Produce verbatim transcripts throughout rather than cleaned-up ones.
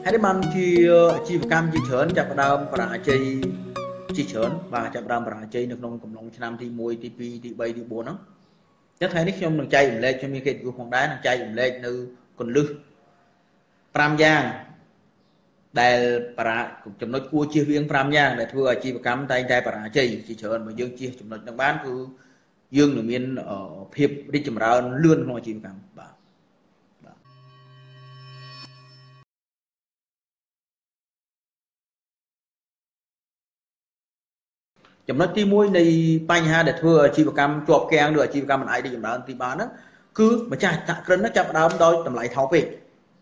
hay đấy bạn chi chi cam chi chớn chặt đam bà chi chi chớn và chặt đam bà chi được nông cùng nông năm thì mùi thì pi thì bay thì bốn đó nhất thấy nick trong đường chay lên cho mình cái của phòng đá đường chay lên từ còn lư pram giang đại bà chấm nói cua chia viên pram giang để thưa chi cam tay tay bà chi chi chớn mà dương chia chấm nói đang bán cứ dương được miền ở hiệp đi chấm ra lươn không chi cam bà chấm nói ti môi này banh ha để thưa chi cam chọp keng được chi cam mình ai đi chấm ra ti bán đó cứ mà cha tạ cân nó chập đau đôi tầm lại tháo về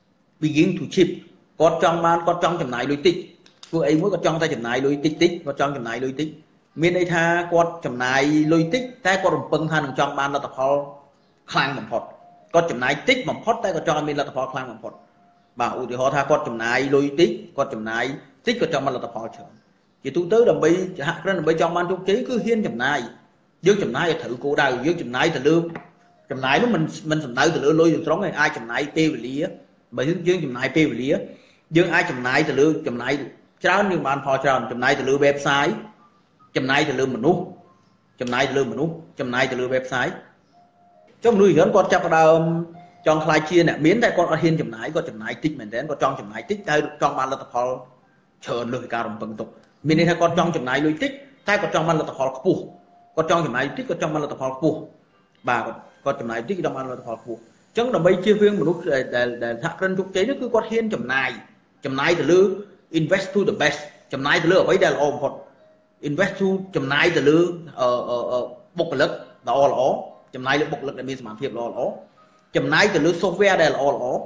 begin to chip có trong ban có trong chấm này lối tích cứ ấy mới có trong tay chấm này lối tích tích có trong chấm này lối tích miền đây tha có chấm này lối tích tay có đồng pưng tha đồng trong ban là tập họ khang bằng phật có chấm này tích bằng phật tay có trong miền là tập họ khang bằng phật bảo thì họ tha có chấm này lối tích có chấm này tích có trong ban là tập họ trưởng chỉ tu tứ đồng bi hạ lên đồng bi trong ban trung trí cứ hiên chấm này dưới chấm này thử cô đầu dưới chấm này từ lương chấm này nó mình mình chấm này từ lương lôi từ trống này ai chấm này pê về lý bởi dương chấm này pê về lý dương ai chấm này từ lương chấm này cháu nhưng bạn phò tròn chấm này từ lương website chấm này từ lương mình nút chấm này từ lương mình nút chấm này từ lương website trong nuôi lớn con chắc là trong khai chia nè miến đây con hiên chấm này có chấm này tích mình đến có trong chấm này tích hay trong ban là tập họ chờ lười cao đồng bằng tục mình đây con trong chấm này lôi tích tay có trong ban là tập họ phù có trong chấm này tích có trong ban là tập họ phù bà có chấm này tích trong ban là tập họ phù chẳng là mấy chia viên một lúc để để thạc dân trục chế nó cứ có hiên chấm này chấm này từ lư invest to the best chấm này từ lư ở đây là ôm một invest to chấm này từ lư ở ở bộc lực là all ó chấm này là bộc lực để mình làm việc là all ó chấm này từ lư software đây là all ó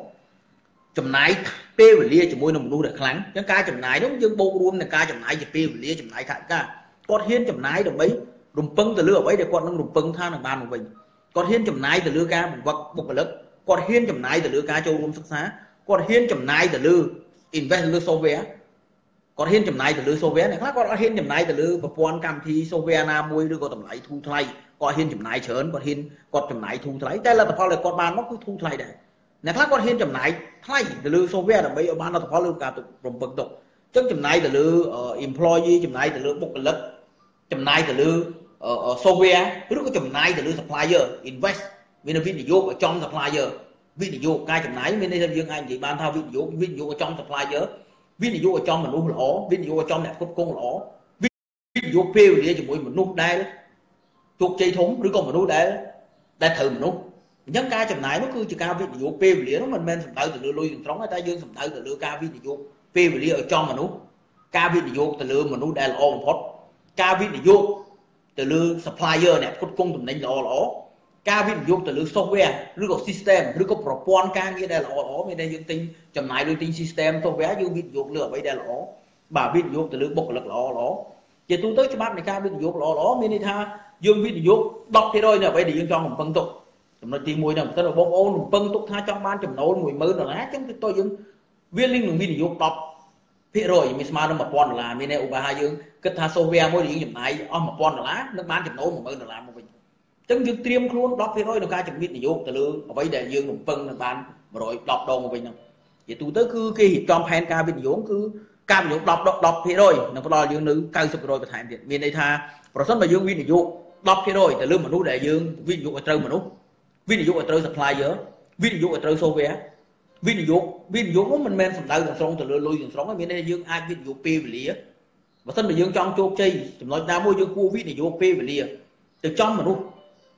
chấm này pê về lia chấm môi nồng đu để kháng cái ca chấm này đúng dương bộ luôn là ca chấm này chỉ pê về lia chấm này khác ca con hiên chấm này được mấy đùng pưng từ lư ở đây để con nó đùng pưng tha được ban của mình con hiên chấm này từ lư ca một vật bộc lực con hiên chấm này từ lư ca châu luôn sức xá con hiên chấm này từ lư invest lư software con hiên chấm này từ lư software này khác con hiên chấm này từ lư và quan cam thi software na môi đưa con tầm lại thu thay con hiên chấm này chớn con hiên con chấm này thu thay đây là tập là con ban nó cứ thu thay đấy này khác con hiên chấm này thay từ lư software là bây giờ ban là tập lư cả tụ rồng bực tục chứ chấm này từ lư employee chấm này từ lư bộc lực chấm này từ lư software cứ có chấm này từ lư supplier invest mình video ở trong supplier video cái chấm này mình đây dương anh chị ban thao video video ở trong supplier video ở trong mình nuôi lỗ video ở trong này cốt cung lỗ video pêu để cho mỗi mình nuôi đây thuộc chơi thúng đứa con mình nuôi đây đây thử mình nuôi nhấn ca chấm này nó cứ chỉ cao video pêu để nó mình men sầm từ từ lui trống người ta dương sầm từ từ ca video pêu để ở trong mình nuôi ca video từ lừa mình nuôi đây là all pot ca video từ lừa supplier này cốt cung tụi mình là lỗ ca video từ lứa software lứa có system lứa có propon ca như đây là ó bên đây dương tinh chấm này đôi tinh system software dương video lừa bây đây là ó bà video từ lứa bộc lực là ó chỉ tôi tới cho bác này ca video là ó bên đây tha dương video đọc thế rồi nè bây giờ dương cho mình phân tục chấm nói tìm mùi nè tức là bông ôn phân tục tha trong ban chấm nấu mùi mơ là chứ tôi dương viên linh đường video đọc thế rồi mình smart nó một con là bên đây u ba hai dương kết tha software mỗi gì chấm này on một con là nước bán chấm nấu một mơ là làm một mình chân dương tiêm luôn đọc thế thôi nó ca chấm biết là vô từ lương ở đây để dương đồng phân là ban rồi đọc đồ một mình nào vậy tôi tới cứ cái hiệp trong fan ca biết vốn cứ ca vốn đọc đọc đọc thế thôi nó có đòi dương nữ cao sụp rồi và thành tiền miền đây tha rồi mà dương biết là vô đọc thế thôi từ lương mà nút để dương ví dụ ở trâu mà nút ví dụ ở trâu supplier ví dụ ở trâu software ví dụ ví dụ nó mình men sầm đầu xong từ lương lui từ sống ở miền đây dương ai ví dụ p về lìa và thân mà dương trong châu chơi nói ra mua dương khu ví dụ p về lìa từ trong mà nút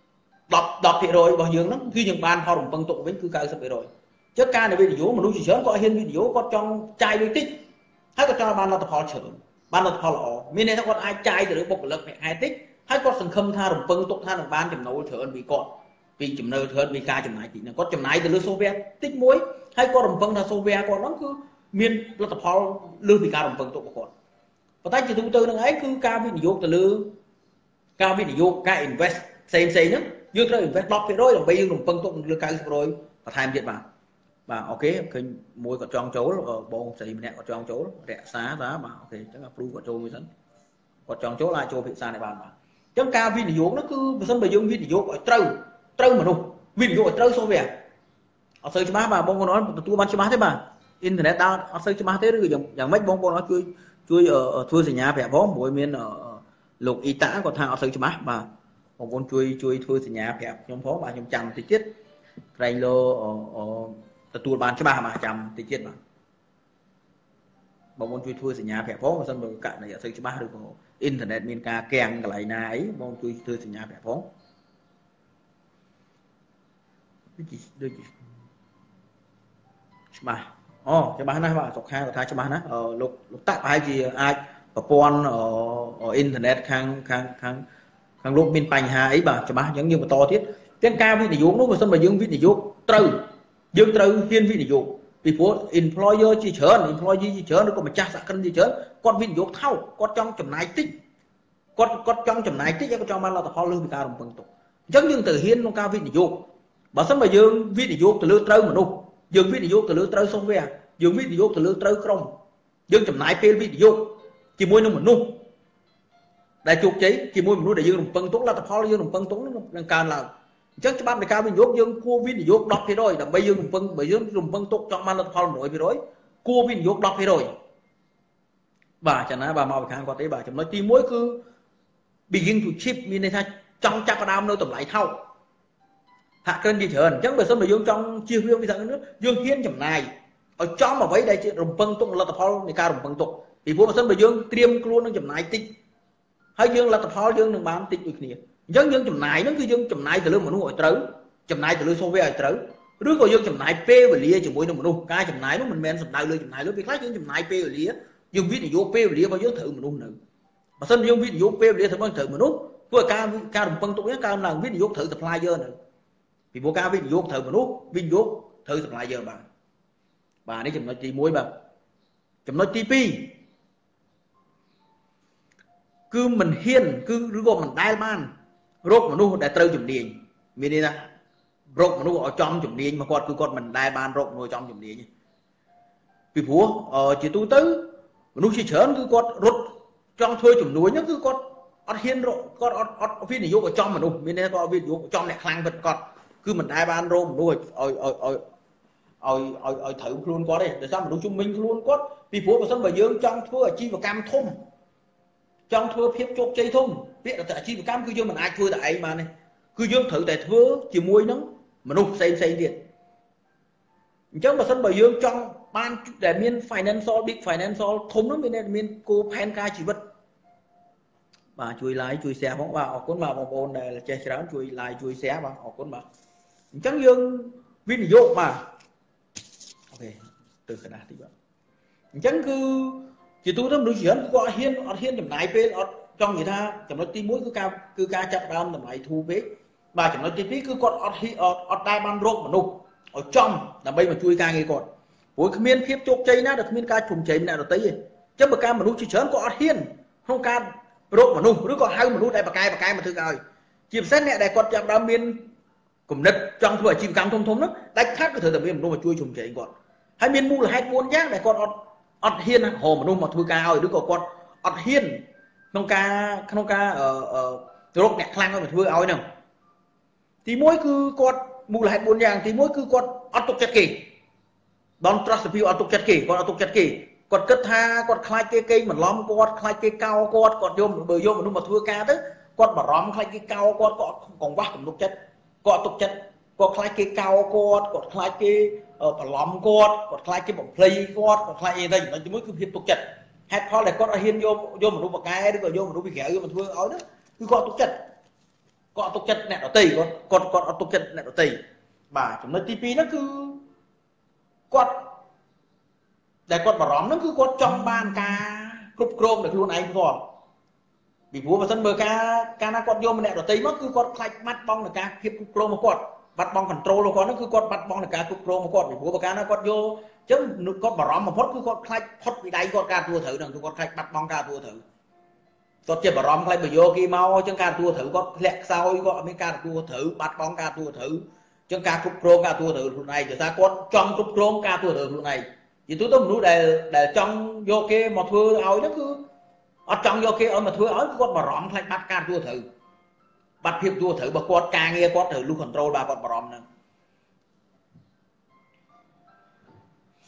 đọc đọc thì rồi bao nhiêu nó khi những ban họ đồng phân tụ với cứ cao sắp rồi chứ ca này video mà nuôi chỉ sớm có hiên video có trong chai đôi tích hay có cho ban là tập họ trưởng ban là tập họ lọ miền này nó còn ai chai từ bộc lực này hai tích hay có sừng khâm tha đồng phân tụ tha đồng ban chấm nấu trở vì còn vì chấm nấu hơn vì ca chấm này thì nó có chấm này từ lứa software tích muối hay có đồng phân là software còn nó cứ miền là tập họ lứa vì ca đồng phân tụ còn và tay chỉ thứ tư nó ấy cứ ca video từ lứa ca video ca invest xem xem nhá dương rồi invest đọc thế rồi là bây giờ đồng phân tụng lừa cao rồi và tham diện vào và ok cái môi có tròn chấu ở bộ xì mẹ có tròn chấu rẻ xá giá mà ok chắc là blue của châu mới dẫn có tròn chấu lại châu bị xa này bàn mà trong ca video nó cứ sân bây giờ video gọi trâu trâu mà đâu video gọi trâu số về ở sơ cho bác bà bông có nói tôi ban cho bác thế bà internet ដល់អត់សូវច្បាស់ទេឬយ៉ាងយ៉ាងម៉េចបងប្អូនអត់ជួយជួយធ្វើសញ្ញាប្រាប់ផងព្រោះមានលោកអ៊ីតាគាត់ថាអត់សូវច្បាស់បាទបងប្អូនជួយជួយធ្វើសញ្ញាប្រាប់ខ្ញុំផងបាទខ្ញុំចាំបន្តិចទៀតក្រែងលោទទួលបានច្បាស់បាទចាំបន្តិចទៀតបាទបងប្អូនជួយធ្វើសញ្ញាប្រាប់ផងបើមិនបើករណីអត់សូវច្បាស់ឬក៏អ៊ីនធឺណិតមានការកាំងកន្លែងណាអីបងជួយធ្វើសញ្ញាប្រាប់ផងដូចដូចច្បាស់អូច្បាស់ណាស់បាទសុខខាគាត់ថាច្បាស់ណាស់លោកលោកតាក់ប្រហែលជាអាចប្រព័ន្ធអ៊ីនធឺណិតខាងខាងខាងខាងលោកមានបញ្ហាអីបាទច្បាស់អញ្ចឹងយើងបន្តទៀតទាំងការវិនិយោគនោះបើសិនបើយើងវិនិយោគត្រូវយើងត្រូវហ៊ានវិនិយោគពីព្រោះ employer ជាច្រើន employee ជាច្រើនឬក៏ម្ចាស់សហគ្រិនជាច្រើនគាត់វិនិយោគថោកគាត់ចង់ចំណាយតិចគាត់គាត់ចង់ចំណាយតិចហើយគាត់ចង់បានលទ្ធផលលើសពីការរំពឹងទុកអញ្ចឹងយើងត្រូវហ៊ានក្នុងការវិនិយោគបើសិនបើយើងវិនិយោគទៅលើត្រូវមនុស្សយើងវិនិយោគទៅលើត្រូវ software យើងវិនិយោគទៅលើត្រូវក្រុមយើងចំណាយពេលវិនិយោគជាមួយនឹងមនុស្សដែលជោគជ័យជាមួយមនុស្សដែលយើងរំពឹងទុកលទ្ធផលយើងរំពឹងទុកនឹងកើនឡើងអញ្ចឹងច្បាប់នៃការវិនិយោគយើងគួរវិនិយោគ ដប់ភាគរយ ដើម្បីយើងរំពឹងបើយើងរំពឹងទុកចង់បានលទ្ធផល មួយភាគរយ គួរវិនិយោគ ដប់ភាគរយ បាទចំណាបាទមកពីខាងគាត់ទេបាទចំណុចទីមួយគឺ begin to cheap មានន័យថាចង់ចាប់ផ្ដើមនៅតម្លៃថោកសហគ្រិនជាច្រើនអញ្ចឹងបើសិនបើយើងចង់ជៀសវាងពីសហគ្រិនយើងហ៊ានចំណាយឲ្យចំអ្វីដែលជារំពឹងទុកលទ្ធផលនៃការរំពឹងទុកពីព្រោះបើសិនបើយើងត្រៀមខ្លួននឹងចំណាយតិចហើយយើងលទ្ធផលយើងនឹងបានតិចដូចគ្នាអញ្ចឹងយើងចំណាយហ្នឹងគឺយើងចំណាយទៅលើមនុស្សឲ្យត្រូវចំណាយទៅលើ software ឲ្យត្រូវឬក៏យើងចំណាយពេលវេលាជាមួយនឹងមនុស្សការចំណាយនោះមិនមែនសំដៅលើចំណាយលើពេលខ្លះយើងចំណាយពេលវេលាយើងវិនិយោគពេលវេលារបស់យើងត្រូវមនុស្សនៅបើសិនយើងវិនិយោគពេលវេលាទៅត្រូវមនុស្សធ្វើឲ្យការការរំពឹងទុកនេះកើនឡើងវិនិយោគត្រូវ supplier នៅពីព្រោះការវិនិយោគត្រូវមនុស្សវិនិយោគត្រូវ supplier បាទបាទនេះចំណុចទីមួយបាទចំណុចទីពីរគឺមិនហ៊ានគឺឬក៏មិនដែលបានរកមនុស្សដែលត្រូវជំនាញមានន័យថារកមនុស្សឲ្យចំជំនាញមកគាត់គឺគាត់មិនដែលបានរកមនុស្សចំជំនាញពីព្រោះជាទូទៅមនុស្សជាច្រើនគឺគាត់រត់ចង់ធ្វើជំនួញហ្នឹងគឺគាត់អត់ហ៊ានរកគាត់អត់អត់វិនិយោគឲ្យចំមនុស្សមានន័យថាគាត់វិនិយោគចំអ្នកខ្លាំងពិតគាត់គឺមិនដែលបានរកមនុស្សឲ្យឲ្យឲ្យឲ្យឲ្យឲ្យត្រូវខ្លួនគាត់ទេដោយសារមនុស្សជំនាញខ្លួនគាត់ពីព្រោះបើសិនបើយើងចង់ធ្វើអាជីវកម្មធំចង់ធ្វើភាពជោគជ័យធំពាក្យថាអាជីវកម្មគឺយើងមិនអាចធ្វើតែឯងបានទេគឺយើងត្រូវតែធ្វើជាមួយនឹងមនុស្សផ្សេងផ្សេងទៀតអញ្ចឹងបើសិនបើយើងចង់បានដែលមាន financial big financial ធំនោះមានមានគោលផែនការជីវិតបាទជួយ like ជួយ share ផងបាទអរគុណបាទបងប្អូនដែលចេះច្រើនជួយ like ជួយ share បាទអរគុណបាទអញ្ចឹងយើងវិនិយោគបាទអូខេទៅកណ្ដាស់តិចបាទអញ្ចឹងគឺជាទូទៅមនុស្សច្រើនគាត់ហ៊ានអត់ហ៊ានចំណាយពេលអត់ចង់និយាយថាចំណុចទីមួយគឺការគឺការចាប់ដើមតម្លៃធូរពេកបាទចំណុចទីពីរគឺគាត់អត់អត់ដែលបានរកមនុស្សឲ្យចំដើម្បីមកជួយការងារគាត់ព្រោះគ្មានភាពជោគជ័យណាដែលគ្មានការជុំជ័យអ្នកដទៃទេអញ្ចឹងបើការមនុស្សជាច្រើនគាត់អត់ហ៊ានក្នុងការរកមនុស្សឬក៏ហៅមនុស្សដែលបកកែបកកែមកធ្វើឲ្យជាពិសេសអ្នកដែលគាត់ចាប់ដើមមានគំនិតចង់ធ្វើអាជីវកម្មធំធំនោះដាច់ខាតគឺត្រូវតែមានមនុស្សមកជួយជុំជ័យគាត់ហើយមានមូលហេតុបួនយ៉ាងដែលគាត់អត់អត់ហ៊ានហៅមនុស្សមកធ្វើការឲ្យឬក៏គាត់អត់ហ៊ានក្នុងការក្នុងការរកអ្នកខ្លាំងឲ្យមកធ្វើឲ្យហ្នឹងទីមួយគឺគាត់មូលហេតុបួនយ៉ាងទីមួយគឺគាត់អត់ទុកចិត្តគេ Don't trust the people អត់ទុកចិត្តគេគាត់អត់ទុកចិត្តគេគាត់គិតថាគាត់ខ្លាចគេកេងបន្លំគាត់ខ្លាចគេកោគាត់គាត់យកបើយកមនុស្សមកធ្វើការទៅគាត់បារម្ភខ្លាចគេកោគាត់គាត់កង្វះទំនុកចិត្តគាត់ទុកចិត្តគាត់ខ្លាចគេកោគាត់គាត់ខ្លាចគេបន្លំគាត់គាត់ខ្លាចគេបំភ្លៃគាត់គាត់ខ្លាចអីទៅចំណុចទីមួយគឺភាពទុកចិត្តហេតុផលដែលគាត់អត់ហ៊ានយកយកមនុស្សបកកែឬក៏យកមនុស្សពីក្រៅមកធ្វើឲ្យហ្នឹងគឺគាត់ទុកចិត្តគាត់អត់ទុកចិត្តអ្នកដទៃគាត់គាត់គាត់អត់ទុកចិត្តអ្នកដទៃបាទចំណុចទីពីរហ្នឹងគឺគាត់ដែលគាត់បារម្ភហ្នឹងគឺគាត់ចង់បានការគ្រប់គ្រងដោយខ្លួនឯងផ្ទាល់ពីព្រោះបើសិនបើការកាលណាគាត់យកម្នាក់ដទៃមកគឺគាត់ខ្លាចបាត់បង់នៃការភាពគ្រប់គ្រងរបស់គាត់បាត់បង់ control របស់គាត់ហ្នឹងគឺគាត់បាត់បង់នៃការគ្រប់គ្រងរបស់គាត់ពីព្រោះបើកាលណាគាត់យកអញ្ចឹងគាត់បារម្ភបំផុតគឺគាត់ខ្លាចផុតពីដៃគាត់ការទទួលត្រូវហ្នឹងគឺគាត់ខ្លាចបាត់បង់ការទទួលត្រូវគាត់ជាបារម្ភខ្លាចបើយកគេមកអញ្ចឹងការទទួលត្រូវគាត់ធ្លាក់ខ្សោយគាត់អត់មានការទទួលត្រូវបាត់បង់ការទទួលត្រូវអញ្ចឹងការគ្រប់គ្រងការទទួលត្រូវខ្លួនឯងដោយសារគាត់ចង់គ្រប់គ្រងការទទួលត្រូវខ្លួនឯងជាទូទៅមនុស្សដែលដែលចង់យកគេមកធ្វើឲ្យហ្នឹងគឺអត់ចង់យកគេឲ្យមកធ្វើឲ្យគាត់បារម្ភខ្លាចបាត់ការទទួលត្រូវបាត់ភាពទទួលត្រូវរបស់គាត់ការងារគាត់ត្រូវលូស control បាទគាត់បារម្ភហ្នឹង ទី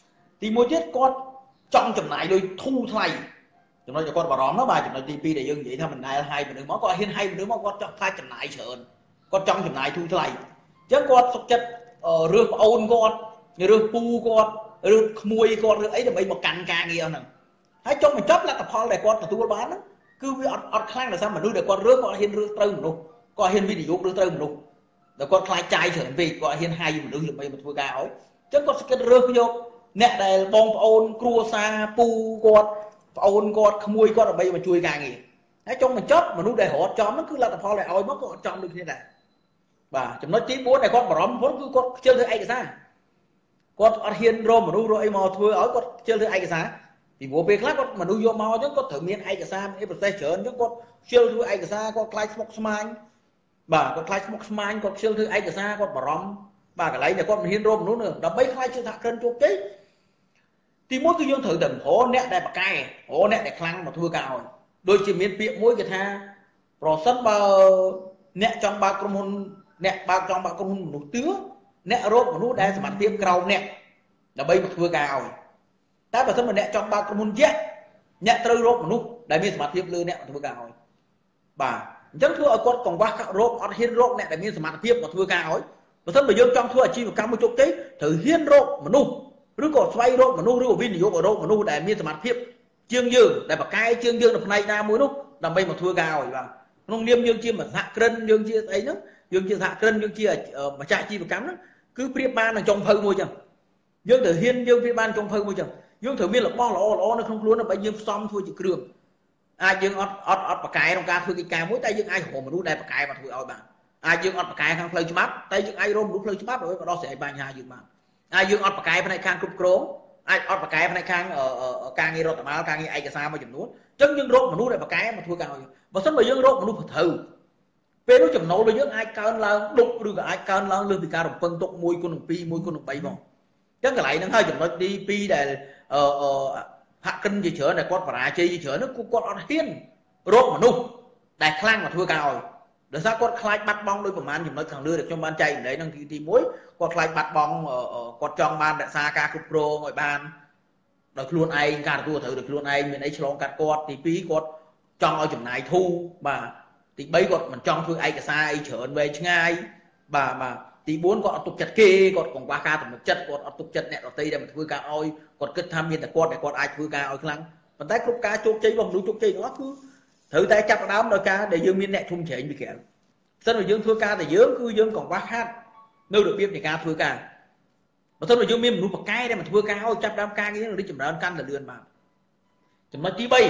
ទីមួយទៀតគាត់ចង់ចំណាយលុយធូរថ្លៃចំណុចដែលគាត់បារម្ភនោះបាទចំណុចទីពីរដែលយើងនិយាយថាមិនដែលឲ្យមនុស្សមកគាត់ហ៊ានឲ្យមនុស្សមកគាត់ចង់ខ្លាចចំណាយច្រើនគាត់ចង់ចំណាយធូរថ្លៃអញ្ចឹងគាត់សុខចិត្តរើសប្អូនគាត់រើសពូគាត់រើសក្មួយគាត់រើសអីដើម្បីមកកាន់ការងារហ្នឹងហើយចុងបញ្ចប់លទ្ធផលដែលគាត់ទទួលបានហ្នឹងគឺវាអត់អត់ខ្លាំងដោយសារមនុស្សដែលគាត់រើសគាត់ហ៊ានរើសត្រូវមនុស្សគាត់ហ៊ានវិនិយោគរើសត្រូវមនុស្សដែលគាត់ខ្លាចចាយច្រើនពេកគាត់ហ៊ានហាយមនុស្សដើម្បីមកធ្វើការឲ្យអញ្ចឹងគាត់សុខចិត្តរើសយកអ្នកដែលបងប្អូនគ្រួសារពូគាត់ប្អូនគាត់ក្មួយគាត់ដើម្បីមកជួយការងារហើយចុងបញ្ចប់មនុស្សដែលរត់ចំហ្នឹងគឺលទ្ធផលដែលឲ្យមកក៏អត់ចំដូចគ្នាដែរបាទចំណុចទីបួនដែលគាត់បារម្ភបំផុតគឺគាត់ខ្ជិលធ្វើឯកសារគាត់អត់ហ៊ានរកមនុស្សរកអីមកធ្វើឲ្យគាត់ខ្ជិលធ្វើឯកសារពីព្រោះពេលខ្លះគាត់មនុស្សយកមកអញ្ចឹងគាត់ត្រូវមានឯកសារមានប្រទេសច្រើនអញ្ចឹងគាត់ខ្ជិលធ្វើឯកសារគាត់ខ្លាចស្មុគស្មាញបាទគាត់ខ្លាចស្មុគស្មាញគាត់ខ្ជិលធ្វើឯកសារគាត់បារម្ភបាទកន្លែងដែលគាត់មិនហ៊ានរកមនុស្សnữaដើម្បីខ្លាចជាសហគ្រិនជោគជ័យទីមួយគឺយើងត្រូវតែរកអ្នកដែលប្រកែរកអ្នកដែលខ្លាំងមកធ្វើការឲ្យដូចជាមានពាក្យមួយគេថាប្រសិនបើអ្នកចង់បើកក្រុមហ៊ុនអ្នកបើកចង់បើកក្រុមហ៊ុនមនុស្សទឿអ្នករកមនុស្សដែលសមត្ថភាពក្រោមអ្នកដើម្បីមកធ្វើការឲ្យតែបើសិនបើអ្នកចង់បើកក្រុមហ៊ុនយក្សអ្នកត្រូវរកមនុស្សដែលមានសមត្ថភាពលើអ្នកមកធ្វើការឲ្យបាទអញ្ចឹងធ្វើឲ្យគាត់កង្វះរកអត់ហ៊ានរកអ្នកដែលមានសមត្ថភាពមកធ្វើការឲ្យបើសិនបើយើងចង់ធ្វើអាជីវកម្មមួយជោគជ័យត្រូវហ៊ានរកមនុស្សឬក៏ស្វែងរកមនុស្សឬក៏វិនិយោគរកមនុស្សដែលមានសមត្ថភាពជាងយើងដែលប្រកែជាងយើងនៅផ្នែកណាមួយនោះដើម្បីមកធ្វើការឲ្យបាទក្នុងនាមយើងជាសហគ្រិនយើងជាស្អីហ្នឹងយើងជាសហគ្រិនយើងជាម្ចាស់អាជីវកម្មហ្នឹងគឺប្រៀបបាននឹងចុងភៅមួយចឹងយើងត្រូវហ៊ានយើងប្រៀបបានចុងភៅមួយចឹងយើងត្រូវមានរបស់ល្អល្អនៅក្នុងខ្លួនដើម្បីយើងផ្សំធ្វើជាគ្រឿងអាចយើងអត់អត់អត់ប្រកែក្នុងការធ្វើកិច្ចការមួយតែយើងអាចរកមនុស្សដែលប្រកែមកធ្វើឲ្យបានអាចយើងអត់ប្រកែខាងផ្លូវច្បាប់តែយើងអាចរកមនុស្សផ្លូវច្បាប់ដើម្បីមកដោះស្រាយបញ្ហាយើងបានអាចយើងអត់ប្រកែផ្នែកខាងគ្រប់គ្រងអាចអត់ប្រកែផ្នែកខាងការងាររដ្ឋបាលការងារឯកសារមួយចំនួនអញ្ចឹងយើងរកមនុស្សដែលប្រកែមកធ្វើការឲ្យបើមិនបើយើងរកមនុស្សប្រត្រូវពេលនោះចំណូលរបស់យើងអាចកើនឡើងដុបឬក៏អាចកើនឡើងលើសពីការរំពឹងទុកមួយគុណនឹងពីរមួយគុណនឹងបីផងអញ្ចឹងកន្លែងហ្នឹងហើយចំណុចទីពីរដែលអឺហាក់គិនជាច្រើនដែលគាត់បរាជ័យជាច្រើនហ្នឹងគឺគាត់អត់ហ៊ានរកមនុស្សដែលខ្លាំងមកធ្វើការឲ្យដោយសារគាត់ខ្លាចបាត់បង់ដោយប្រមាណចំណុចខាងលើដែលខ្ញុំបានចែកម្លែកហ្នឹងទីមួយគាត់ខ្លាចបាត់បង់គាត់ចង់បានរក្សាការគ្រប់គ្រងឲ្យបានដោយខ្លួនឯងការទទួលត្រូវដោយខ្លួនឯងមានអីឆ្លងកាត់គាត់ទីពីរគាត់ចង់ឲ្យចំណាយធូរបាទទីបីគាត់មិនចង់ធ្វើឯកសារអីច្រើនវែងឆ្ងាយបាទបាទទីបួនគាត់អត់ទុកចិត្តគេគាត់កង្វះការទំនុកចិត្តគាត់អត់ទុកចិត្តអ្នកដទៃដែលមកធ្វើការឲ្យគាត់គិតថាមានតែគាត់ដែលគាត់អាចធ្វើការឲ្យខ្លាំងប៉ុន្តែគ្រប់ការជោគជ័យរបស់មនុស្សជោគជ័យទាំងអស់គឺត្រូវតែចាប់ផ្ដើមដោយការដែលយើងមានអ្នកជុំជ្រែងពីក្រៅសិនបើយើងធ្វើការតែយើងគឺយើងកង្វះខាតនៅរបៀបនៃការធ្វើការបើសិនបើយើងមានមនុស្សប្រកែដែលមកធ្វើការឲ្យចាប់ផ្ដើមការងារនឹងរីកចម្រើនកាន់តែលឿនបានចំណុចទីបី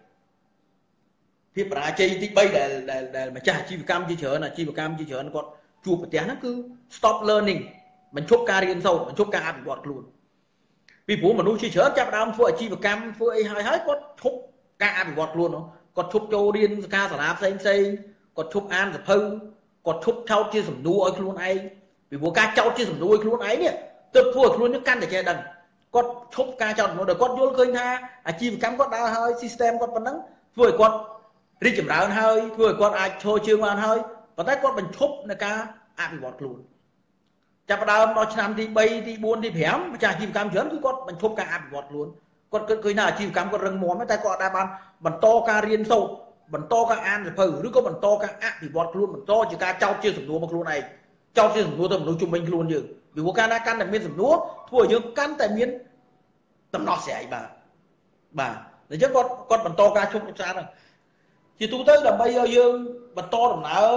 ភាពបរាជ័យទីបីដែលដែលម្ចាស់អាជីវកម្មជាច្រើនអាជីវកម្មជាច្រើនគាត់ជួបប្រទះហ្នឹងគឺ stop learning បញ្ឈប់ការរៀនសូត្របញ្ឈប់ការអភិវឌ្ឍខ្លួនពីព្រោះមនុស្សជាច្រើនចាប់ផ្ដើមធ្វើអាជីវកម្មធ្វើអីហើយហើយគាត់ឈប់ការអភិវឌ្ឍខ្លួនគាត់ឈប់ចូលរៀនសាខាសាលាផ្សេងផ្សេងគាត់ឈប់អានសភៅគាត់ឈប់ចោតជាសំណួរឲ្យខ្លួនឯងពីព្រោះការចោតជាសំណួរឲ្យខ្លួនឯងនេះទើបធ្វើឲ្យខ្លួនយើងកាន់តែចេះដឹងគាត់ឈប់ការចោតសំណួរដល់គាត់យល់ឃើញថាអាជីវកម្មគាត់ដើរហើយ system គាត់ប៉ុណ្ណឹងធ្វើឲ្យគាត់រីកចម្រើនហើយធ្វើឲ្យគាត់អាចឈរជើងបានហើយប៉ុន្តែគាត់បញ្ឈប់នៅការអភិវឌ្ឍខ្លួនចាប់ផ្ដើមដល់ឆ្នាំទីបីទីបួនទីប្រាំម្ចាស់អាជីវកម្មច្រើនគឺគាត់បញ្ឈប់ការអភិវឌ្ឍខ្លួនគាត់គិតឃើញថាអាជីវកម្មគាត់រឹងមាំតែគាត់អាចបានបន្តការរៀនសូត្របន្តការអានសភៅឬក៏បន្តការអភិវឌ្ឍខ្លួនបន្តជាការចោទជាសំណួរមកខ្លួនឯងចោទជាសំណួរទៅមនុស្សជុំវិញខ្លួនយើងពីព្រោះកាលណាកាន់តែមានសំណួរធ្វើឲ្យយើងកាន់តែមានដំណោះស្រាយបាទបាទអញ្ចឹងគាត់គាត់បន្តការជុំប្រចាំជាទូទៅដើម្បីឲ្យយើងបន្តដំណើរ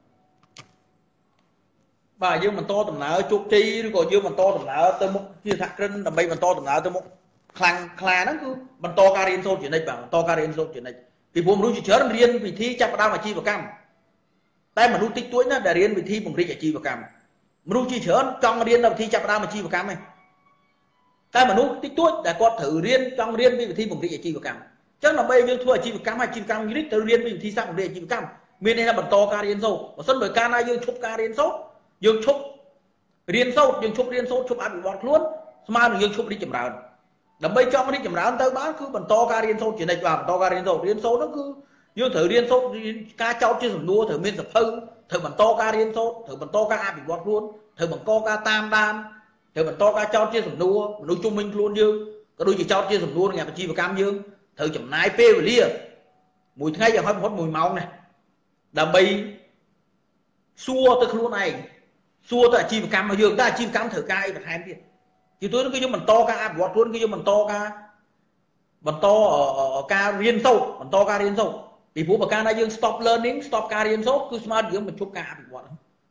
បាទយើងបន្តដំណើរជោគជ័យឬក៏យើងបន្តដំណើរទៅមុខជាសហគ្រិនដើម្បីបន្តដំណើរទៅមុខខ្លាំងខ្លាហ្នឹងគឺបន្តការរៀនសូត្រជានិច្ចបាទបន្តការរៀនសូត្រជានិច្ចពីព្រោះមនុស្សជាច្រើនរៀនវិធីចាប់ផ្ដើមអាជីវកម្មតែមនុស្សតិចតួចណាស់ដែលរៀនវិធីពង្រីកអាជីវកម្មមនុស្សជាច្រើនចង់រៀននៅវិធីចាប់ផ្ដើមអាជីវកម្មឯងតែមនុស្សតិចតួចដែលគាត់ត្រូវរៀនចង់រៀនពីវិធីពង្រីកអាជីវកម្មអញ្ចឹងដើម្បីយើងធ្វើអាជីវកម្មអាជីវកម្មនេះត្រូវរៀនពីវិធីសាស្ត្រពង្រីកអាជីវកម្មមានន័យថាបន្តការរៀនសូត្របើមិនបើកាលណាយើងឈប់ការរៀនសូត្រយើងឈប់រៀនសូត្រយើងឈប់រៀនសូត្រឈប់អភិវឌ្ឍខ្លួនស្មើនឹងយើងឈប់រីកចម្រើនដើម្បីចង់រីកចម្រើនទៅបានគឺបន្តការរៀនសូត្រជានិច្ចបាទបន្តការរៀនសូត្ររៀនសូត្រនោះគឺយើងត្រូវរៀនសូត្រការចោទជាសំណួរត្រូវមានសភៅត្រូវបន្តការរៀនសូត្រត្រូវបន្តការអភិវឌ្ឍខ្លួនត្រូវបង្កការតាមដានត្រូវបន្តការចោទជាសំណួរមនុស្សជុំវិញខ្លួនយើងក៏ដូចជាចោទជាសំណួរនឹងអាជីវកម្មយើងត្រូវចំណាយពេលវេលាមួយថ្ងៃយ៉ាងហោចបំផុតមួយម៉ោងណាដើម្បីសួរទៅខ្លួនឯងសួរទៅអាជីវកម្មរបស់យើងតើអាជីវកម្មត្រូវការអីបន្ថែមទៀតជាទូទៅគឺយើងបន្តការអភិវឌ្ឍខ្លួនគឺយើងបន្តការបន្តការរៀនសូត្របន្តការរៀនសូត្រពីព្រោះបើកាលណាយើង stop learning stop ការរៀនសូត្រគឺស្មើនឹងយើងបញ្ឈប់ការអភិវឌ្ឍ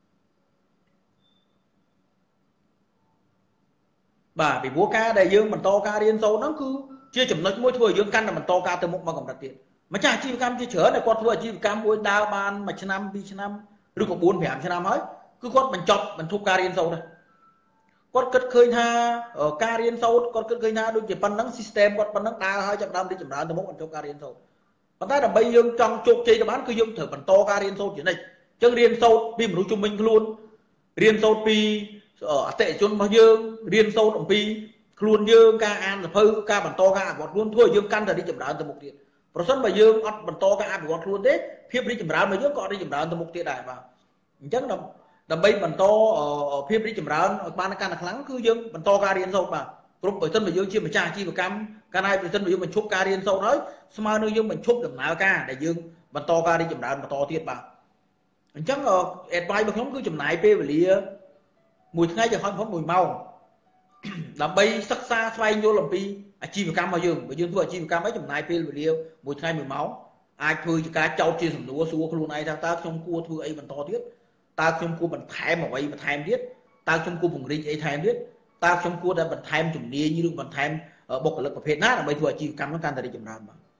បាទពីព្រោះការដែលយើងបន្តការរៀនសូត្រហ្នឹងគឺជាចំណុចមួយធ្វើឲ្យយើងកាន់តែបន្តការទៅមុខមកកម្រិតទៀតម្ចាស់អាជីវកម្មជាច្រើនដែលគាត់ធ្វើអាជីវកម្មមួយដើរបានមួយឆ្នាំពីរឆ្នាំឬក៏បួនប្រាំឆ្នាំហើយគឺគាត់បញ្ចប់បញ្ឈប់ការរៀនសូត្រដែរគាត់គិតឃើញថាការរៀនសូត្រគាត់គិតឃើញថាដូចជាប៉ុណ្ណឹង system គាត់ប៉ុណ្ណឹងដើរហើយចាប់ដើមរីកចម្រើនទៅមុខបញ្ចប់ការរៀនសូត្រប៉ុន្តែដើម្បីយើងចង់ជោគជ័យទៅបានគឺយើងត្រូវបន្តការរៀនសូត្រជានិច្ចអញ្ចឹងរៀនសូត្រពីមនុស្សជុំវិញខ្លួនរៀនសូត្រពីអតិថិជនរបស់យើងរៀនសូត្រអំពីខ្លួនយើងការអានសភៅការបន្តការអភិវឌ្ឍខ្លួនធ្វើឲ្យយើងកាន់តែរីកចម្រើនទៅមុខទៀតប្រសិនបើយើងអត់បន្តការអភិវឌ្ឍខ្លួនទេភាពរីកចម្រើនរបស់យើងក៏អត់រីកចម្រើនទៅមុខទៀតដែរបាទអញ្ចឹងដើម្បីបន្តភាពរីកចម្រើនឲ្យបានកាន់តែខ្លាំងគឺយើងបន្តការរៀនសូត្របាទគ្រប់បើសិនបើយើងជាម្ចាស់អាជីវកម្មកាលណាបើសិនបើយើងបញ្ឈប់ការរៀនសូត្រហើយស្មើនឹងយើងបញ្ឈប់ដំណើរការដែលយើងបន្តការរីកចម្រើនបន្តទៀតបាទអញ្ចឹង advice របស់ខ្ញុំគឺចំណាយពេលវេលាមួយថ្ងៃយ៉ាងហោចបំផុតមួយម៉ោងដើម្បីសិក្សាស្វែងយល់អំពីអាជីវកម្មរបស់យើងបើយើងធ្វើអាជីវកម្មហើយចំណាយពេលវេលាមួយថ្ងៃមួយម៉ោងអាចធ្វើជាការចោទជាសំណួរសួរខ្លួនឯងថាតើខ្ញុំគួរធ្វើអីបន្តទៀតតើខ្ញុំគួរបន្ថែមអ្វីបន្ថែមទៀតតើខ្ញុំគួរពង្រីកអីថែមទៀតតើខ្ញុំគួរតែបន្ថែមជំនាញឬបន្ថែមបុគ្គលិកប្រភេទណាដើម្បីធ្វើអាជីវកម្មនោះកាន់តែរីកចម្រើនបាទ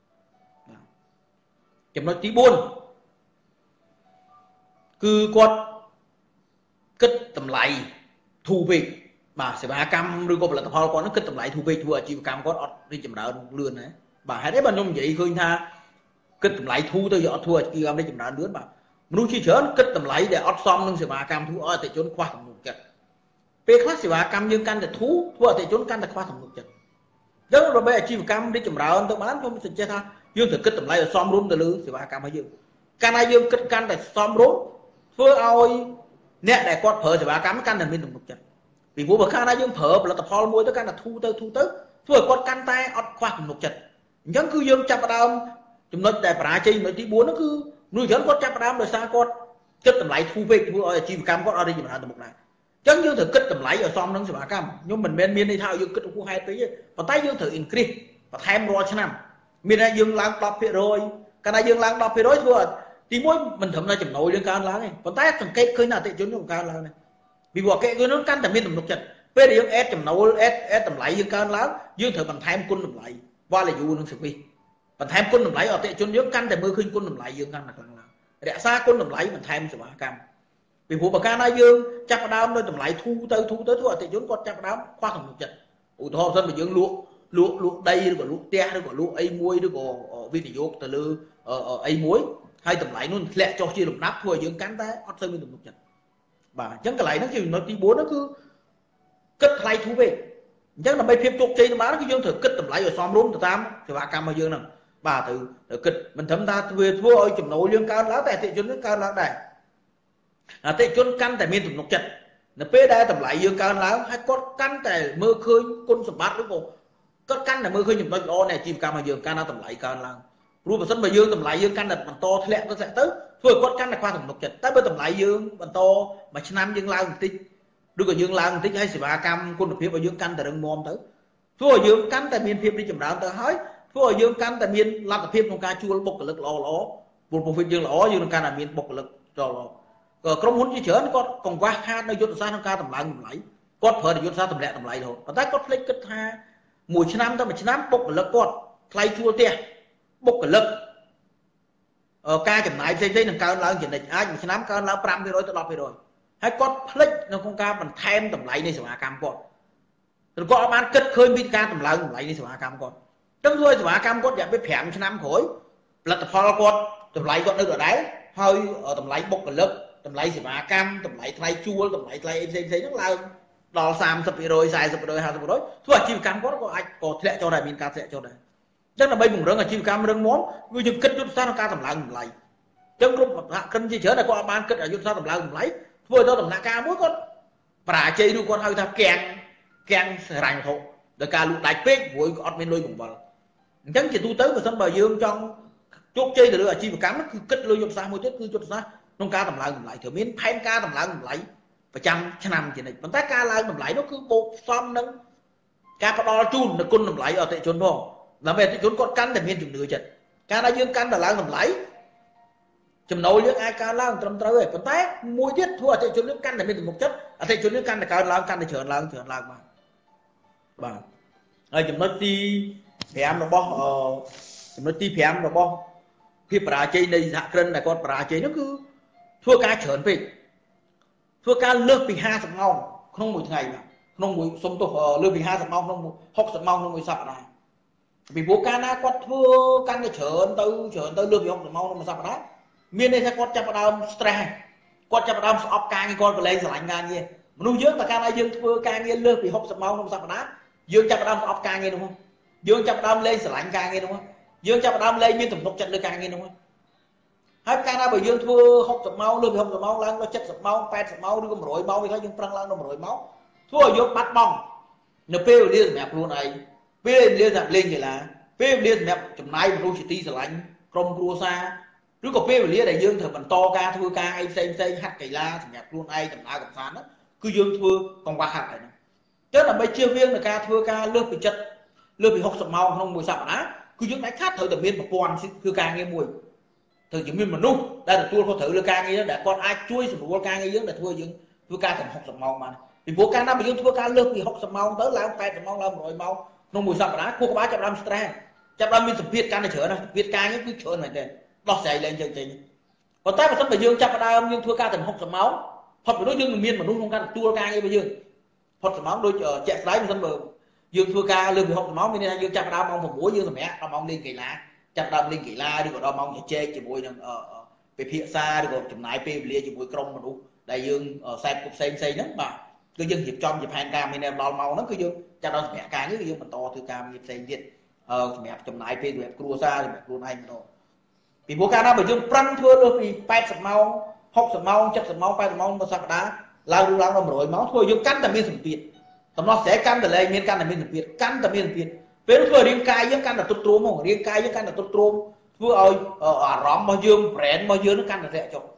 ចំណុចទីបួនគឺគាត់គិតតម្លៃធូរពេកបាទសេវាកម្មឬក៏ផលិតផលគាត់នឹងគិតតម្លៃធូរពេកធ្វើអាជីវកម្មគាត់អត់រីកចម្រើនលឿនណាបាទហេតុអីបាទខ្ញុំនិយាយឃើញថាគិតតម្លៃធូរទៅយកអត់ធ្វើអាជីវកម្មរីកចម្រើនលឿនបាទមនុស្សជាច្រើនគិតតម្លៃដែលអត់សមនឹងសេវាកម្មធ្វើឲ្យអតិថិជនខ្វះទំនុកចិត្តពេលខ្លះសេវាកម្មយើងកាន់តែធូរធ្វើអតិថិជនកាន់តែខ្វះទំនុកចិត្តអញ្ចឹងដើម្បីអាជីវកម្មរីកចម្រើនទៅបានខ្ញុំសង្កេតថាយើងត្រូវគិតតម្លៃឲ្យសមរម្យទៅលើសេវាកម្មរបស់យើងកាលណាយើងគិតកាន់តែសមរម្យធ្វើឲ្យអ្នកដែលគាត់ប្រើសេវាកម្មកាន់តែមានទំនុកចិត្តពីព្រោះបើកាលណាយើងប្រើផលិតផលមួយទៅកាន់តែធូរទៅធូរទៅធ្វើឲ្យគាត់កាន់តែអត់ខ្វះទំនុកចិត្តអញ្ចឹងគឺយើងចាប់ផ្ដើមចំណុចដែលបរាជ័យចំណុចទីបួននោះគឺមនុស្សច្រើនគាត់ចាប់ផ្ដើមដោយសារគាត់គិតតម្លៃធូរពេកធ្វើឲ្យអាជីវកម្មគាត់អត់រីកចម្រើនទៅមុខដែរអញ្ចឹងយើងត្រូវគិតតម្លៃឲ្យសមនឹងសេវាកម្មខ្ញុំមិនមែនមានន័យថាយើងគិតហួសហេតុពេកទេប៉ុន្តែយើងត្រូវ increase បន្ថែមរាល់ឆ្នាំមានតែយើងឡើង ដប់ភាគរយ កាលណាយើងឡើង ដប់ភាគរយ ធ្វើឲ្យទីមួយមិនត្រឹមតែចំណូលយើងកើនឡើងទេប៉ុន្តែសង្កេតឃើញថាអតិថិជនយើងកើនឡើងដែរពីព្រោះអតិថិជននោះកាន់តែមានទំនុកចិត្តពេលដែលយើង add ចំណូល add add តម្លៃយើងកើនឡើងយើងត្រូវបន្ថែមគុណតម្លៃ value និង service បន្ថែមគុណតម្លៃអតិថិជនយើងកាន់តែមើលឃើញគុណតម្លៃយើងកាន់តែខ្លាំងឡើងរក្សាគុណតម្លៃបន្ថែមសេវាកម្មពីព្រោះបើកាលណាយើងចាប់ផ្ដើមនៅតម្លៃធូរទៅធូរទៅធ្វើអតិថិជនគាត់ចាប់ផ្ដើមខ្វះទំនុកចិត្តឧទាហរណ៍សិនបើយើងលក់លក់លក់ដីឬក៏លក់ផ្ទះឬក៏លក់អីមួយឬក៏វិនិយោគទៅលើអីមួយហើយតម្លៃនោះធ្លាក់ចុះជាលំដាប់ធ្វើឲ្យយើងកាន់តែអត់សូវមានទំនុកចិត្តបាទអញ្ចឹងកន្លែងហ្នឹងជាចំណុចទីបួនហ្នឹងគឺគិតថ្លៃធូរពេកអញ្ចឹងដើម្បីភាពជោគជ័យទៅបានគឺយើងត្រូវគិតតម្លៃឲ្យសមរម្យទៅតាមសេវាកម្មរបស់យើងហ្នឹងបាទត្រូវគិតមិនត្រឹមថាធ្វើធ្វើឲ្យចំណូលយើងកើនឡើងតែអតិថិជនយើងកើនឡើងដែរអតិថិជនកាន់តែមានទំនុកចិត្តនៅពេលដែលតម្លៃយើងកើនឡើងហើយគាត់កាន់តែមើលឃើញគុណសម្បត្តិឬក៏គាត់កាន់តែមើលឃើញចំណុចល្អនៃអាជីវកម្មរបស់យើងកាន់តែតម្លៃកើនឡើងព្រោះបើសិនបើយើងតម្លៃយើងកាន់តែបន្តធ្លាក់ទៅធ្លាក់ទៅធ្វើឲ្យគាត់កាន់តែខ្វះទំនុកចិត្តតែបើតម្លៃយើងបន្តមួយឆ្នាំយើងឡើងបន្តិចឬក៏យើងឡើងបន្តិចហើយសេវាកម្មគុណភាពរបស់យើងកាន់តែរឹងមាំទៅធ្វើឲ្យយើងកាន់តែមានភាពរីកចម្រើនទៅហើយធ្វើឲ្យយើងកាន់តែមានលទ្ធភាពក្នុងការជួលបុគ្គលិកល្អល្អព្រោះ profit យើងល្អយើងនឹងកាន់តែមានបុគ្គលិកល្អល្អក៏ក្រុមហ៊ុនជាច្រើនគាត់កង្វះខាតនៅយុទ្ធសាស្ត្រក្នុងការតម្លើងតម្លៃគាត់ប្រើយុទ្ធសាស្ត្រតម្លាក់តម្លៃរហូតប៉ុន្តែគាត់ភ្លេចគិតថាមួយឆ្នាំទៅមួយឆ្នាំបុគ្គលិកគាត់ថ្លៃជួលផ្ទះបុគ្គលិកការចំណាយផ្សេងៗនឹងកើនឡើងជានិច្ចអាចមួយឆ្នាំកើនឡើង five percent ទៅ ten percent ហើយគាត់ភ្លេចនៅក្នុងការបន្ថែមតម្លៃនៃសេវាកម្មគាត់ឬគាត់អត់បានគិតឃើញពីការតម្លើងតម្លៃនៃសេវាកម្មគាត់ចឹងធ្វើឲ្យសេវាកម្មគាត់រយៈពេលfiveឆ្នាំក្រោយផលិតផលគាត់តម្លៃគាត់នៅដដែលហើយតម្លៃបុគ្គលិកតម្លៃសេវាកម្មតម្លៃថ្លៃជួលតម្លៃថ្លៃអីផ្សេងៗហ្នឹងឡើងដល់thirty percent forty percent fifty percent fifty percent ធ្វើអាជីវកម្មគាត់ក៏អាចក៏ធ្លាក់ចុះដែរមានការធ្លាក់ចុះដែរចឹងដើម្បីពង្រឹងអាជីវកម្មរឹងមាំគឺយើងគិតយុទ្ធសាស្ត្រក្នុងការតម្លើងតម្លៃចឹងគ្រប់សហគ្រិនជាច្រើនដែលគាត់អត់បានគិតយុទ្ធសាស្ត្រតម្លើងតម្លៃធ្វើទៅដំណាក់កាលមួយគាត់បរាជ័យឬគាត់ហៅថាគាំង càng rành hộ đời ca lụt đại phết với ọt bên lôi cùng vào chẳng chỉ tu tới và sân bờ dương trong chốt chơi từ lừa chi và cắm nó cứ kết lôi dụng xa một chút cứ chốt xa nông ca tầm lại tầm lại thử miến phen ca tầm lại tầm lại và trăm trăm năm chỉ này còn tác ca lại tầm lại nó cứ bộ xóm nâng ca có đo chun nó côn tầm lại ở tại chốn phong là về tại chốn con căn để miên chừng nửa trận ca đã dương căn là lại tầm lại chùm nồi nước ai ca lao trăm tới rồi còn tác mua tiết thua tại chốn nước căn để miên một chất ở tại chốn nước căn là cao lao căn để chở lao chở lao mà bà ở chùm nó ti thì em nó bo chùm nó ti thì em nó bo khi bà chơi này dạ cân là con bà chơi nó cứ thua ca chởn về thua ca lơ vì hai sập ngông không một ngày mà không một sống tổ lơ vì hai sập ngông không học sập ngông không một sập này vì bố ca na quát thua căn cái chởn tới chởn tới lơ vì học sập ngông không một sập đấy miền đây sẽ quát chập đào stress quát chập đào sập ca như con phải lấy giải ngang như nuôi dưỡng là ca na dương thua ca như lơ vì học sập ngông không sập đấy dương chập đào sập ca như đúng không dương chập đào lên giải ca như đúng không dương chập đào lên như tụm tụt trận lơ ca như đúng không hai ca na bởi dương thua học sập máu lơ vì học sập máu lang nó chất sập máu pet sập máu đưa con rối máu vì thấy dương prang lang nó rối máu thua vô bắt bong nó pêu liên mẹp luôn này pêu liên giảm lên vậy là pêu liên mẹp chấm này một đôi chỉ ti sờ lạnh krom cua xa cứ có pêu liên đại dương thở bằng to ca thua ca anh xây xây hát cày la mẹp luôn ai chấm ai cầm sán đó cứ dương thua còn qua hạt này tức là bây chia viên là ca thua ca lơ vì chất lơ vì học sập máu không mùi sập á cứ dương đánh khát thời tầm biên một quan thua ca nghe mùi thời chứng minh mà nung đây là tôi có thử là ca nghe để con ai chui xuống con ca nghe dương để thua dương thua ca thành học sập máu mà vì bố ca năm mà dương thua ca lơ vì học sập máu tới làm tay sập máu làm rồi máu nông mùi sập đá cô có bá chập đam stress chập đam mình tập viết ca này chở này viết ca những cứ chở này đây đọt chạy lên chơi chơi còn tay mà sắp phải dương chập đam dương thua ca thành học sập máu học đối dương miên mà nung không ca tua ca như bây giờ học sập máu đôi chạy lái sân bờ dương thua ca lơ vì học sập máu nên dương chập đam mong một búa dương là mẹ đam mong lên kỳ lá chặt đâm lên kỳ la đi còn đo mong chỉ chê chỉ bôi ở về phía xa đi còn chụp nải pe lia chỉ bôi cong mà đủ đại dương ở xe cục xe xe nhất mà cứ dương hiệp trong hiệp hàng cam mình em lo màu nó cứ dương chặt đâm mẹ cá những dương mình to từ cam hiệp xe việt ờ mẹ chụp nải pe về cua xa thì mẹ luôn anh rồi vì bố ca nó bởi dương prăng thưa luôn vì pet sập mau hốc sập mau chất sập mau pet sập mau mà sập đá lao lao nó rồi máu thôi dương cắn tầm miên sập việt tầm nó sẽ cắn từ lên miên cắn tầm miên sập việt cắn tầm miên sập việt về lúc riêng cai với căn là tốt trôm không riêng cai với căn là tốt trôm vừa ơi ở rõm bao dương rẽn bao dương nó căn là rẽ chồng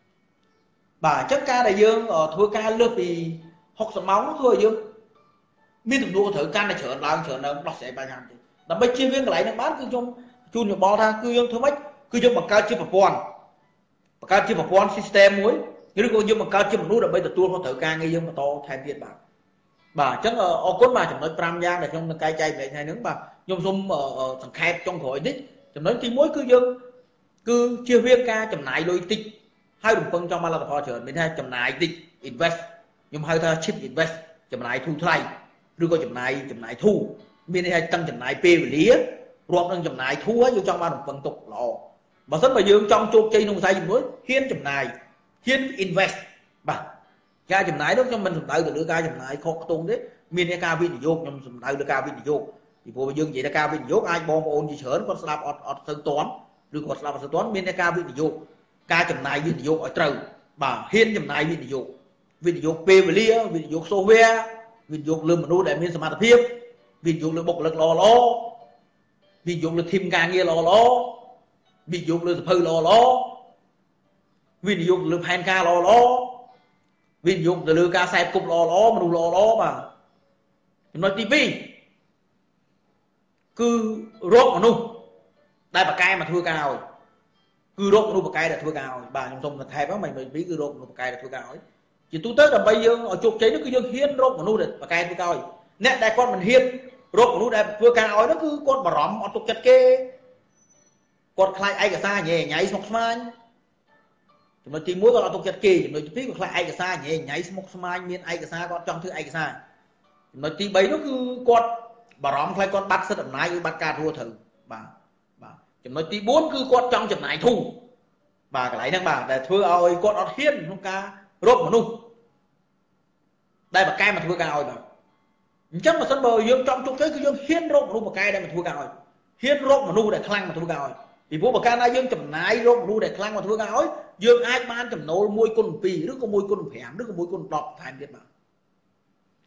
bà chắc ca đại dương ở thua ca lướt vì học sập máu nó thôi dương miên thực đua thử căn là trở lại trở nó nó sẽ bài hành là bây chia viên cái lại nó bán cứ trong chun nhập bò ra cứ dương thứ mấy cứ dương bằng cao chưa bằng quan bằng cao chưa bằng quan system muối nếu có dương bằng cao chưa bằng nút là bây giờ tua có thử ca ngay dương mà to thay tiền bảo bà chắc ở cốt mà chúng nói pram giang là trong cây chay về hai nướng bà nhôm xung ở thằng khai trong khỏi đích chúng nói thì mỗi cứ dương cứ chia viên ca chấm nại đôi tích hai đồng phân trong ba là phò trở mình hai chấm nại tích invest nhưng hai ta chip invest chấm nại thu thay đưa coi chấm nại chấm nại thu bên hai tăng chấm nại p về lía ruột đang chấm nại thu á vô trong ba đồng phân tục lò mà rất là dương trong chốt chơi nông sai dùng mới hiên chấm nại hiên invest bà ca chấm nái đó cho mình dùng tay từ lứa ca chấm nái khó tung đấy miền ca viên vô nhưng dùng tay lứa ca viên vô thì bộ dương vậy là ca viên vô ai bom ôn gì sớm con slap ọt ọt sơn toán được còn slap sơn toán miền ca viên vô ca chấm nái viên vô ở trầu bà hiên chấm nái viên vô viên vô p và lia viên vô software viên vô lương mà nuôi để miền smart phiếp viên vô lương bộc lực lò lò viên vô lương thêm ca nghe lò lò viên vô lương phơi lò lò viên vô lương pan ca lò lò ví dụ từ lừa ca xe cục lò ló mà đủ lò ló mà nói tivi cứ rốt mà nung đây bà cay mà thua cao rồi cứ rốt mà nung bà cay là thua cao rồi bà nhung thông là thay đó mày mày biết cứ rốt mà nung bà cay là thua cao ấy chỉ tôi tới là bây giờ ở chụp chế nó cứ dương hiên rốt mà nung được bà cay thua cao rồi nè đây con mình hiên rốt mà nung đây thua cao rồi nó cứ con bà rõm ở tục chặt kê con khai ai cả xa nhẹ nhảy sọc smile nó chỉ muốn con tôi chặt kì nó chỉ biết là ai cả xa nhảy nhảy một smile miền ai cả xa con trong thứ ai cả xa nó chỉ bấy nó cứ con bà rõm khai con bắt sất ẩm nái bắt ca thua thử bà bà nó chỉ bốn cứ con trong chậm này thu bà cái lấy năng bà để thưa ơi con nó hiên không ca rốt mà nung đây bà cay mà thua cao rồi chắc mà sân bờ dương trong chung cái cứ dương hiên rốt mà nung mà cay đây mà thua cao rồi hiên rốt mà nung để khăng mà thua cao rồi thì bố bà ca na dương chậm nái rốt mà nung để khăng mà thua cao rồi dương ai ban chấm nấu môi con pì đứa có môi con phèm đứa có môi con đọt thành biết mà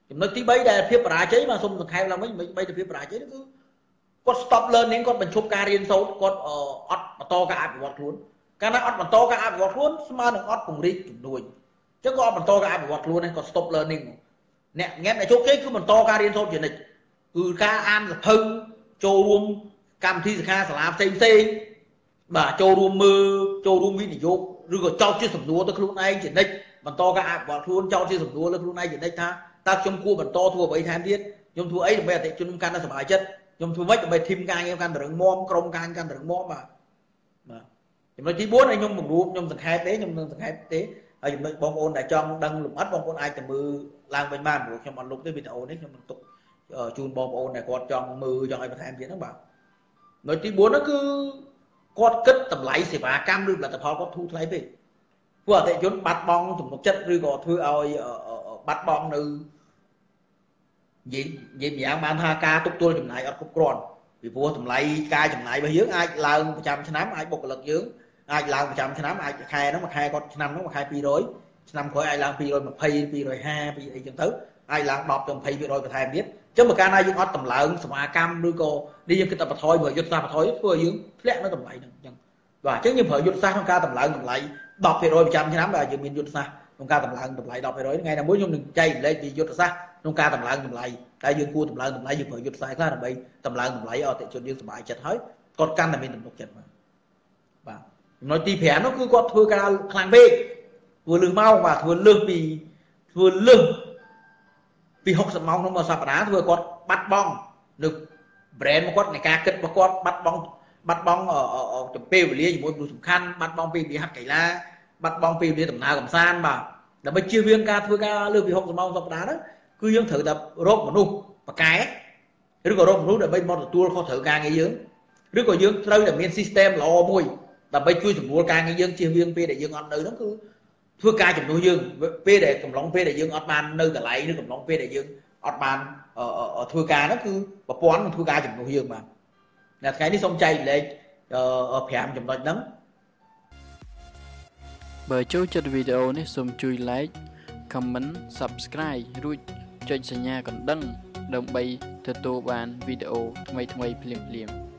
ចំណុចទី3ដែលភាពបរាជ័យបាទសូមសង្ខេបឡើងវិញមិនបីទៅភាពបរាជ័យគឺគាត់ stop learning គាត់បញ្ឈប់ការរៀនសូត្រគាត់អត់បន្តការអភិវឌ្ឍខ្លួនកាលណាអត់បន្តការអភិវឌ្ឍខ្លួនស្មើនឹងអត់ពង្រីកជំនួយអញ្ចឹងក៏អត់បន្តការអភិវឌ្ឍខ្លួនដែរគាត់ stop learning អ្នកងាប់អ្នកជោគជ័យគឺបន្តការរៀនសូត្រជានិច្ចគឺការអានសភៅចូលរួមកម្មវិធីសិក្ខាសាលាផ្សេងផ្សេងបាទចូលរួមមើលចូលរួមវិនិយោគឬក៏ចោទជាសំណួរទៅខ្លួនឯងជានិច្ចបន្តការអភិវឌ្ឍខ្លួនចោទជាសំណួរលើខ្លួនឯងជានិច្ចថាតើខ្ញុំគួរបន្តធ្វើអ្វីថែមទៀតខ្ញុំធ្វើអីដើម្បីអតិថិជនកាន់តែសប្បាយចិត្តខ្ញុំធ្វើម៉េចដើម្បីធីមការងារកាន់តែរឹងមាំក្រុមការងារកាន់តែរឹងមាំបាទបាទចំណុចទី4ឲ្យខ្ញុំបង្រួបខ្ញុំសង្ខេបទេខ្ញុំនឹងសង្ខេបទេហើយចំណុចបងប្អូនដែលចង់ដឹងលម្អិតបងប្អូនអាចទៅមើលឡើងវិញបានព្រោះខ្ញុំអត់លុបទេវីដេអូនេះខ្ញុំនឹងទុកជូនបងប្អូនដែលគាត់ចង់មើលចង់ឲ្យបន្ថែមទៀតហ្នឹងបាទចំណុចទី4ហ្នឹងគឺគាត់គិតតម្លៃសេវាកម្មឬផលិតផលគាត់ធូរថ្លៃពេកពួកអតិថិជនបាត់បង់ទំនុកចិត្តឬក៏ធ្វើឲ្យបាត់បង់នៅនិយាយនិយាយម្យ៉ាងបានថាការទប់ទល់ចំណាយអត់គ្រប់គ្រាន់ពីព្រោះតម្លៃការចំណាយរបស់យើងអាចឡើងប្រចាំឆ្នាំអាចបុគ្គលិកយើងអាចឡើងប្រចាំឆ្នាំអាចខែហ្នឹងមួយខែគាត់ឆ្នាំហ្នឹងមួយខែពីរយឆ្នាំក្រោយអាចឡើងពីរយម្ភៃពីរយហាសិបពីអីចឹងទៅអាចឡើងដប់ទៅម្ភៃភាគរយបន្ថែមទៀតអញ្ចឹងបើកាលណាយើងអត់តម្លើងសមាកម្មឬក៏នេះយើងគិតតែបន្ថយមើលយុទ្ធសាស្ត្របន្ថយធ្វើឲ្យយើងធ្លាក់នៅតម្លៃហ្នឹងអញ្ចឹងបាទអញ្ចឹងយើងប្រើយុទ្ធសាស្ត្រក្នុងការតម្លើងតម្លៃដប់ភាគរយប្រចាំឆ្នាំបាទយើងមានយុទ្ធសាស្ត្រក្នុងការតម្លើងតម្លៃដប់ភាគរយថ្ងៃណាមួយខ្ញុំនឹងចែករំលែកពីយុទ្ធសាស្ត្រក្នុងការតម្លើងតម្លៃតែយើងគួរតម្លើងតម្លៃយើងប្រើយុទ្ធសាស្ត្រខ្លះដើម្បីតម្លើងតម្លៃឲ្យអតិថិជនយើងសប្បាយចិត្តហើយគាត់កាន់តែមានទំនុកចិត្តបាទបាទចំណុចទី5នោះគឺគាត់ធ្វើការខ្លាំងពេកធ្វើលឺម៉ោងបាទធ្វើលឺពីធ្វើលឺពីហុកសិបម៉ោងក្នុងមួយសប្តាហ៍ធ្វើឲ្យគាត់បាត់បង់នៅ brand របស់គាត់នៃការគិតរបស់គាត់បាត់បង់បាត់បង់ចំពេលវេលាជាមួយមនុស្សសំខាន់បាត់បង់ពេលវេលាហាត់កីឡាបាត់បង់ពេលវេលាដំណើរកម្សាន្តបាទដើម្បីជៀសវាងការធ្វើការលើពីហុកសិបម៉ោងសប្តាហ៍ហ្នឹងគឺយើងត្រូវតែរកមនុស្សបកែឬក៏រកមនុស្សដើម្បីមកទទួលខុសត្រូវការងារយើងឬក៏យើងត្រូវតែមាន system ល្អមួយដើម្បីជួយសម្រួលការងារយើងជៀសវាងពេលដែលយើងអត់នៅហ្នឹងគឺធ្វើការជំនួសយើងពេលដែលកំឡុងពេលដែលយើងអត់បាននៅកន្លែងឬកំឡុងពេលដែលយើងអត់បានធ្វើការហ្នឹងគឺប្រព័ន្ធនឹងធ្វើការជំនួសយើងបាទនៅថ្ងៃនេះសូមចែករំលែកប្រាំចំណុចហ្នឹងបើចូលចិត្តវីដេអូនេះសូមជួយ like comment subscribe រួចចុចសញ្ញាកណ្ដឹងដើម្បីទទួលបានវីដេអូថ្មីៗភ្លាមៗ